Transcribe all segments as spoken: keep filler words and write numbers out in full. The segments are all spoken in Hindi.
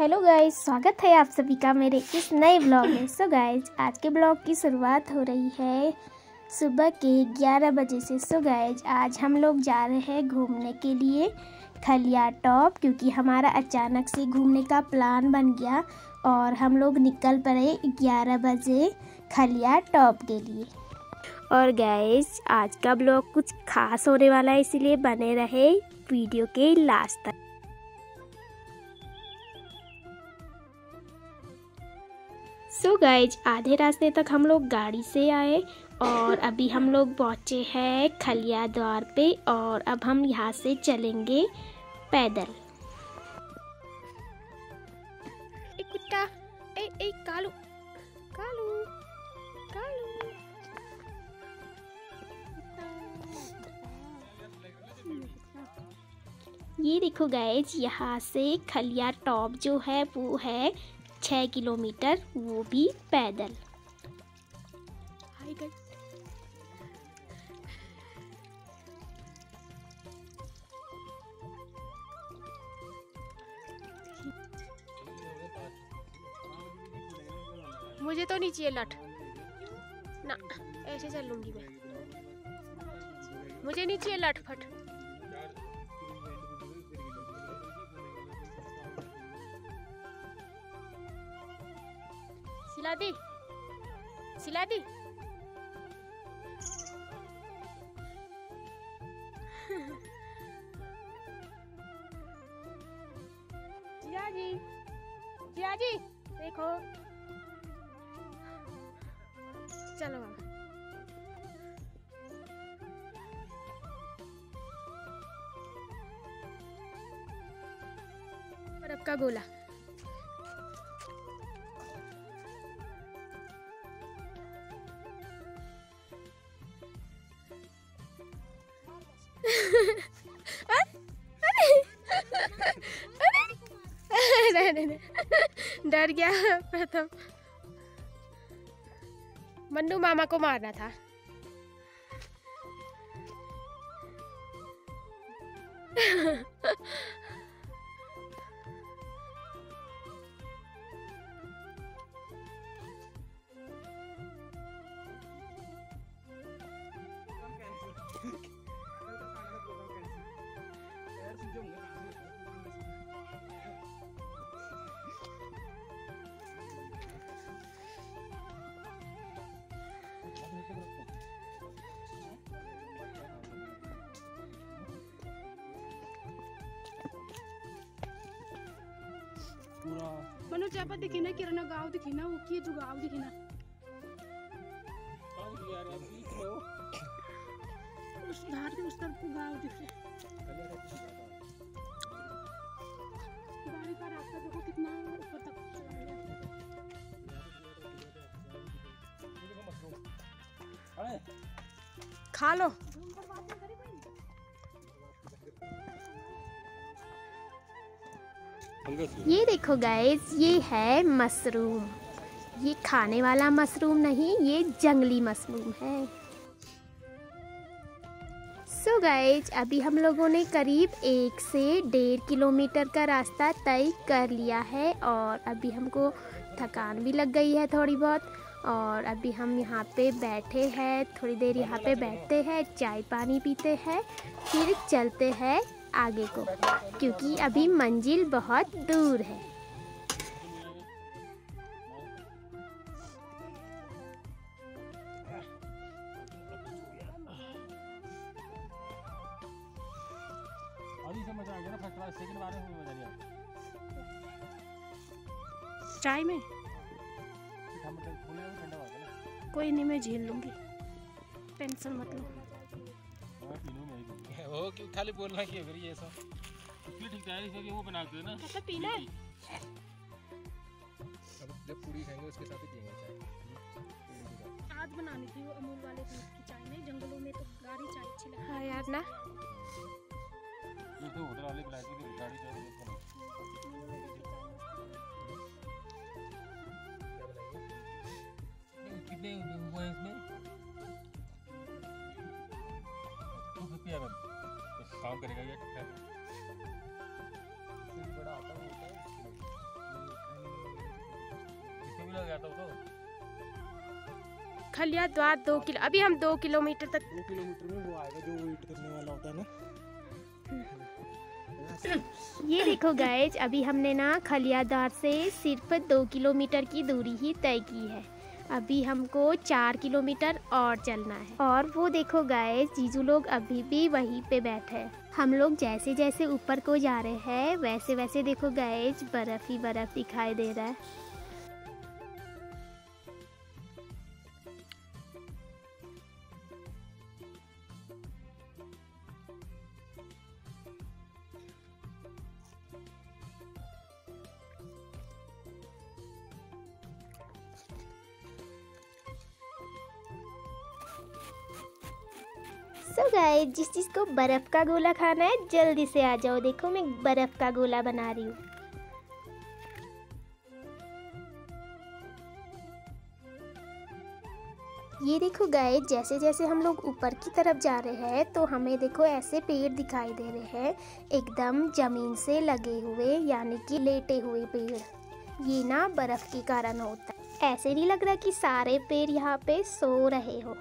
हेलो गाइस, स्वागत है आप सभी का मेरे इस नए ब्लॉग में। सो गाइस, आज के ब्लॉग की शुरुआत हो रही है सुबह के ग्यारह बजे से। सो गाइस, आज हम लोग जा रहे हैं घूमने के लिए खलिया टॉप, क्योंकि हमारा अचानक से घूमने का प्लान बन गया और हम लोग निकल पड़े ग्यारह बजे खलिया टॉप के लिए। और गाइस, आज का ब्लॉग कुछ खास होने वाला है, इसीलिए बने रहे वीडियो के लास्ट तक। सो so गाइज, आधे रास्ते तक हम लोग गाड़ी से आए और अभी हम लोग पहुँचे हैं खलिया द्वार पे और अब हम यहाँ से चलेंगे पैदल। एक कुत्ता, ए ए कालू कालू कालू। ये देखो गाइज, यहाँ से खलिया टॉप जो है वो है छः किलोमीटर, वो भी पैदल। हाय गाइस, मुझे तो नहीं चाहिए लठ ना, ऐसे चल लूंगी मैं। मुझे नहीं चाहिए लठ फट। सिला दी सिला दी जिया जी जिया जी देखो, चलो बर्फ का गोला। नहीं नहीं नहीं, डर गया प्रथम। मन्नू मामा को मारना था। मनु चापा दिखी ना, किरण गाँव दिखी ना, वो की जो गाँव दिखी ना, उस धार के उस तरफ को गाँव दिखे। गाड़ी का रास्ता देखो कितना ऊपर तक चला गया। खा लो। ये देखो गाइस, ये है मशरूम। ये खाने वाला मशरूम नहीं, ये जंगली मशरूम है। सो गाइस, अभी हम लोगों ने करीब एक से डेढ़ किलोमीटर का रास्ता तय कर लिया है और अभी हमको थकान भी लग गई है थोड़ी बहुत। और अभी हम यहाँ पे बैठे हैं, थोड़ी देर यहाँ पे बैठते हैं, चाय पानी पीते हैं, फिर चलते हैं आगे को, क्योंकि अभी मंजिल बहुत दूर है। चाय में कोई नहीं, मैं झेल लूंगी, टेंशन मत लो। वो क्यों खाली बोलना कि अगर ये सब इसलिए ठीक है, इसलिए वो बनाते हैं ना। तो पीना है, अब जब पूरी खाएंगे उसके साथ ही पिएंगे चाय। आज बनानी थी वो अमूल वाले दूध की चाय, नहीं जंगलों में तो गाड़ी चाय अच्छी लगती है। हाँ यार ना, ये तो होटल वाले बुलाए थे गाड़ी चाय बनाओ। कितने हुए इसमें? टू फिफ्टी एम एल काम करेगा ये। बड़ा आता है। किलोमीटर गया था वो तो। खलिया द्वार दो किलो, अभी हम दो किलोमीटर तक। दो किलोमीटर में वो आएगा जो वेट करने वाला होता है ना। ये देखो गाइज, अभी हमने ना खलियादार से सिर्फ दो किलोमीटर की दूरी ही तय की है। अभी हमको चार किलोमीटर और चलना है। और वो देखो गाइज, जीजू लोग अभी भी वहीं पे बैठे हैं। हम लोग जैसे जैसे ऊपर को जा रहे हैं वैसे वैसे देखो गाइज, बर्फ ही बर्फ दिखाई दे रहा है। सो so गाइस, जिस चीज़ को बर्फ़ का गोला खाना है जल्दी से आ जाओ। देखो मैं बर्फ़ का गोला बना रही हूँ। ये देखो गाइस, जैसे जैसे हम लोग ऊपर की तरफ जा रहे हैं तो हमें देखो ऐसे पेड़ दिखाई दे रहे हैं, एकदम जमीन से लगे हुए, यानी कि लेटे हुए पेड़। ये ना बर्फ़ के कारण होता है। ऐसे नहीं लग रहा कि सारे पेड़ यहाँ पे सो रहे हो।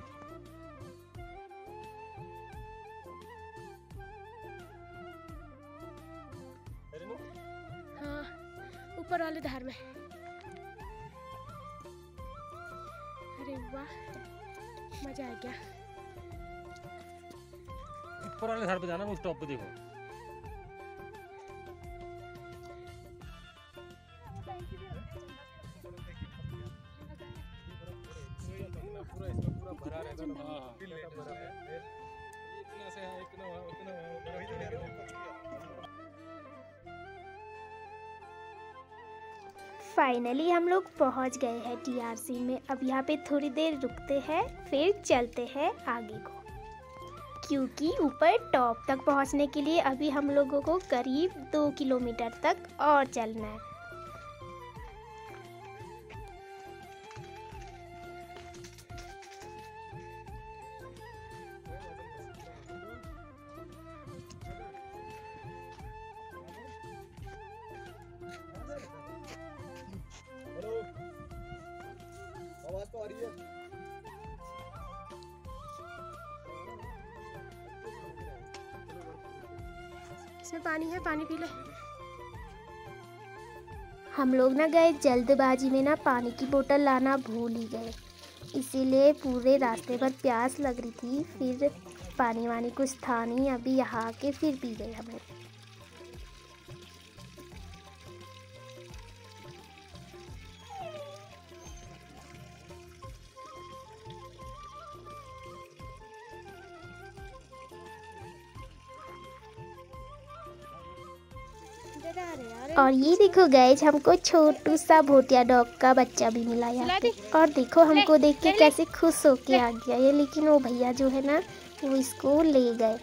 हाँ, ऊपर वाले धार में। अरे वाह, मजा आ गया। ऊपर वाले धार पे जाना, उस टॉप पे देखो। पूरा इसमें पूरा भरा रहता है। हां हां, इतना से इतना इतना फाइनली हम लोग पहुंच गए हैं टीआरसी में। अब यहाँ पे थोड़ी देर रुकते हैं, फिर चलते हैं आगे को, क्योंकि ऊपर टॉप तक पहुंचने के लिए अभी हम लोगों को करीब दो किलोमीटर तक और चलना है। आवाज तो आ रही है। इसमें पानी है, पानी पी ले। हम लोग ना गए जल्दबाजी में ना पानी की बोतल लाना भूल ही गए, इसीलिए पूरे रास्ते भर प्यास लग रही थी। फिर पानी वानी कुछ था नहीं, अभी यहाँ आके फिर पी गए हम लोग। और ये देखो गाइज, हमको छोटू सा भोटिया डॉग का बच्चा भी मिला यहाँ पे। और देखो हमको देख के कैसे खुश होके आ गया ये, लेकिन वो भैया जो है ना वो इसको ले गए।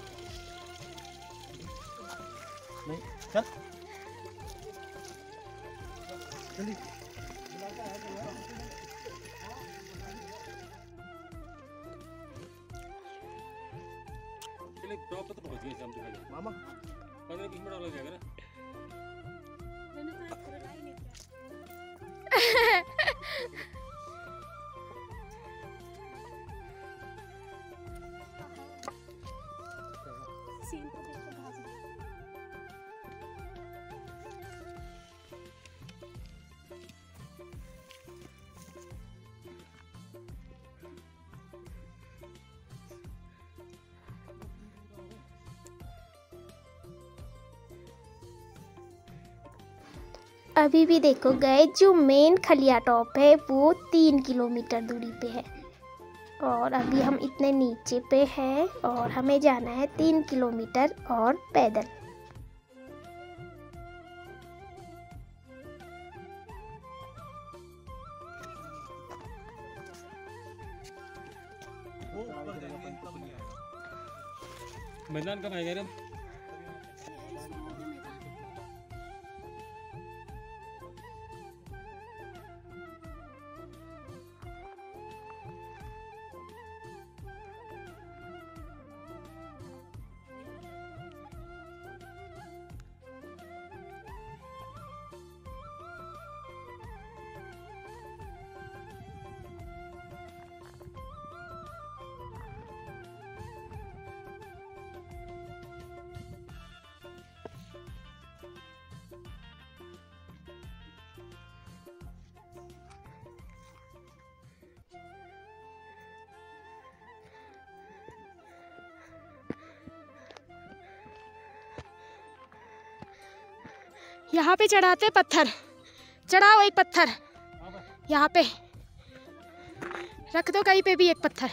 टॉप पे तो पहुंच गए हम दिखाई मामा। पंद्रह बीस मिनट और लग जाएगा ना। अभी भी देखो गए, जो मेन खलिया टॉप है वो तीन किलोमीटर दूरी पे है, और अभी हम इतने नीचे पे हैं और हमें जाना है तीन किलोमीटर और पैदल। मैदान कब आएगा रे? यहाँ पे चढ़ाते पत्थर, चढ़ाओ एक पत्थर यहाँ पे रख दो, कहीं पे भी एक पत्थर।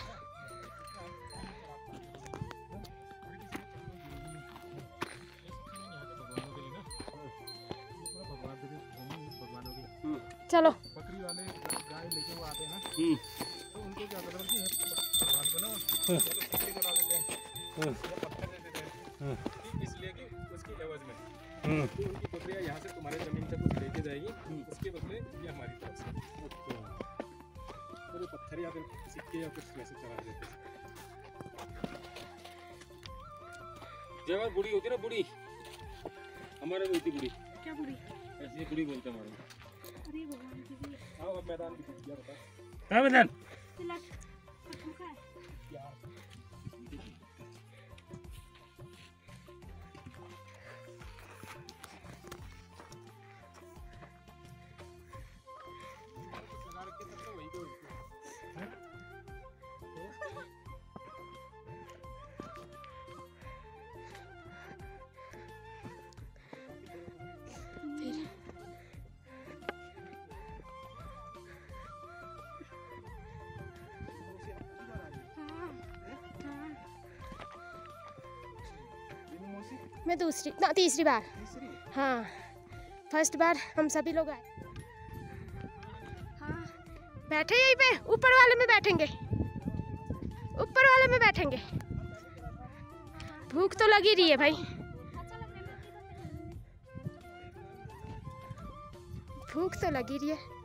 चलो बकरी वाले गाय लेके वो आते हैं ना, तो उनको क्या करते हैं भगवान को ना पत्ते करा देते हैं या पत्थर दे देते हैं, इसलिए कि उसकी एवज में तो उनकी बकरियां यहाँ से तुम्हारे जमीन तक कुछ लेके जाएगी, उसके बदले ये हमारी तरफ से तो जो पत्थर या फिर सिक्के या कुछ वैसे चढ़ा देते हैं। जब हमारी बुढ़ी होती है ना, बुढ़ी हमारे भी होती बुढ़ी, क्या बुरी ऐसी बुढ़ी बोलते हैं हमारे। अरे भगवान की आओ अब मैदान की क्या बता हाँ मैदान मैं दूसरी ना तीसरी बार, हाँ फर्स्ट बार हम सभी लोग आए। हाँ बैठे यहीं पे, ऊपर वाले में बैठेंगे, ऊपर वाले में बैठेंगे। भूख तो लगी रही है भाई, भूख तो लगी रही है।